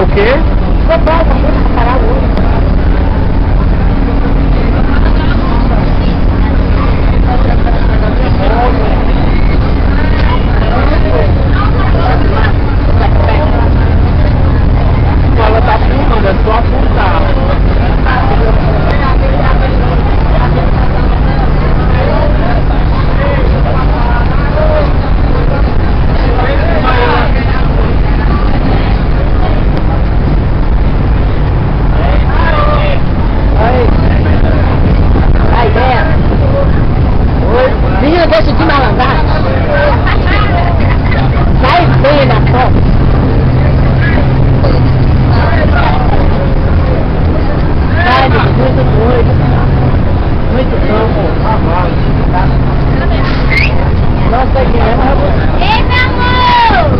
o quê? Futebol, vamos parar hoje. Ela tá filmando, é só apontar. Menina, deixa de malandragem. Vai bem na foto. Vai, muito doido. Muito bom. Nossa, aqui é. Ei, meu amor!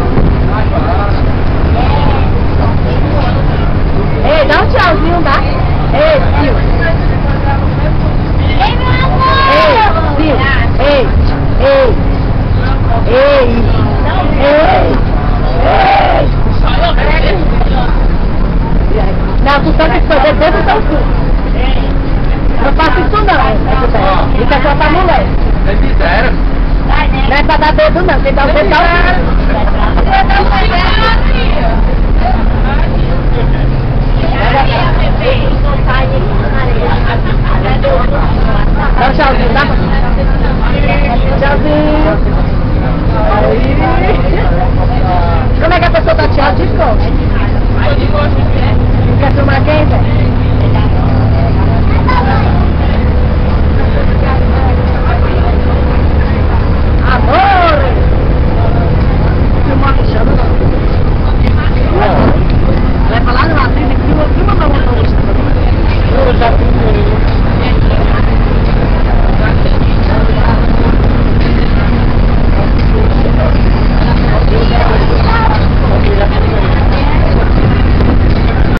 Ei, dá um tchauzinho, tá? Ei, Sil. Ei, meu amor! Ei, Sil. Ei, ei. Ei. Ei. Ei. Não, tu sabe que fazer dentro do teu cu. Não faça isso não. Isso é só pra mulher. É miséria. Não é pra dar dedo não, quem dá o dedo dá o